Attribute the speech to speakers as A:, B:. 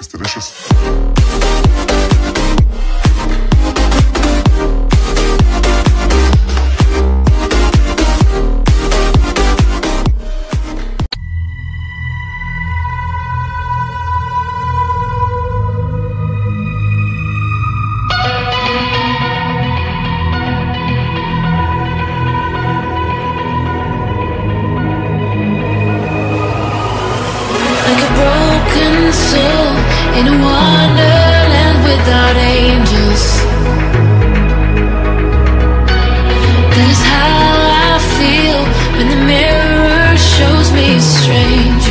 A: It's delicious.
B: In a wonderland without angels, that is how I feel when the mirror shows me strange.